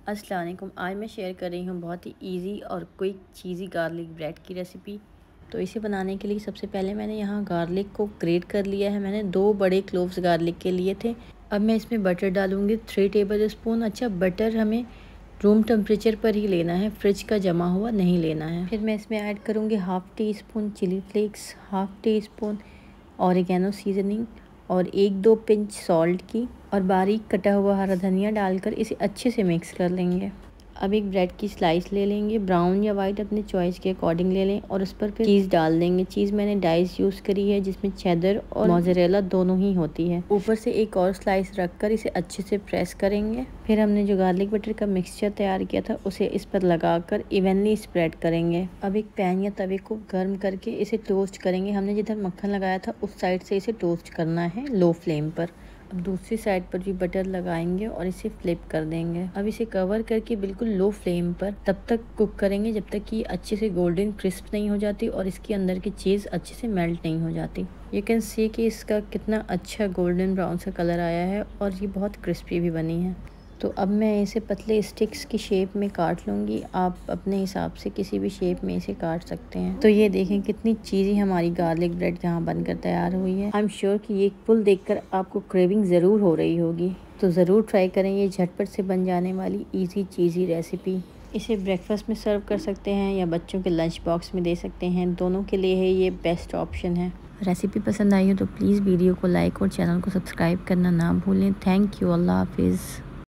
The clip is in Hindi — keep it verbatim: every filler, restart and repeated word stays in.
अस्सलाम वालेकुम। आज मैं शेयर कर रही हूँ बहुत ही इजी और क्विक चीज़ी गार्लिक ब्रेड की रेसिपी। तो इसे बनाने के लिए सबसे पहले मैंने यहाँ गार्लिक को ग्रेट कर लिया है। मैंने दो बड़े क्लोव्स गार्लिक के लिए थे। अब मैं इसमें बटर डालूँगी थ्री टेबल स्पून। अच्छा, बटर हमें रूम टेम्परेचर पर ही लेना है, फ्रिज का जमा हुआ नहीं लेना है। फिर मैं इसमें ऐड करूँगी half teaspoon chilli flakes, half teaspoon oregano seasoning और एक दो पिंच सॉल्ट की और बारीक कटा हुआ हरा धनिया डालकर इसे अच्छे से मिक्स कर लेंगे। अब एक ब्रेड की स्लाइस ले लेंगे, ब्राउन या वाइट अपने चॉइस के अकॉर्डिंग ले लें और उस पर फिर चीज़ डाल देंगे। चीज़ मैंने डाइस यूज़ करी है जिसमें चेदर और मोज़रेला दोनों ही होती है। ऊपर से एक और स्लाइस रखकर इसे अच्छे से प्रेस करेंगे। फिर हमने जो गार्लिक बटर का मिक्सचर तैयार किया था उसे इस पर लगाकर इवनली स्प्रेड करेंगे। अब एक पैन या तवे को गर्म करके इसे टोस्ट करेंगे। हमने जिधर मक्खन लगाया था उस साइड से इसे टोस्ट करना है लो फ्लेम पर। अब दूसरी साइड पर भी बटर लगाएंगे और इसे फ्लिप कर देंगे। अब इसे कवर करके बिल्कुल लो फ्लेम पर तब तक कुक करेंगे जब तक कि अच्छे से गोल्डन क्रिस्प नहीं हो जाती और इसके अंदर की चीज़ अच्छे से मेल्ट नहीं हो जाती। यू कैन सी कि इसका कितना अच्छा गोल्डन ब्राउन सा कलर आया है और ये बहुत क्रिस्पी भी बनी है। तो अब मैं इसे पतले स्टिक्स की शेप में काट लूँगी। आप अपने हिसाब से किसी भी शेप में इसे काट सकते हैं। तो ये देखें कितनी चीज़ी हमारी गार्लिक ब्रेड यहाँ बनकर तैयार हुई है। आई एम श्योर कि ये फुल देखकर आपको क्रेविंग ज़रूर हो रही होगी, तो ज़रूर ट्राई करें ये झटपट से बन जाने वाली ईजी चीज़ी रेसिपी। इसे ब्रेकफास्ट में सर्व कर सकते हैं या बच्चों के लंच बॉक्स में दे सकते हैं, दोनों के लिए है ये बेस्ट ऑप्शन है। रेसिपी पसंद आई हो तो प्लीज़ वीडियो को लाइक और चैनल को सब्सक्राइब करना ना भूलें। Thank you. अल्लाह हाफिज़।